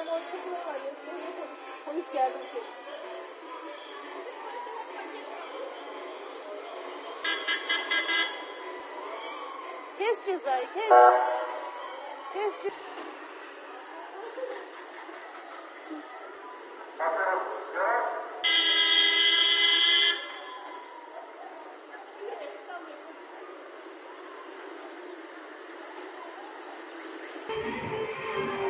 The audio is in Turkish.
ortasına var. Polis geldi. Kes cezayı, kes. Kes cezayı. Thank you.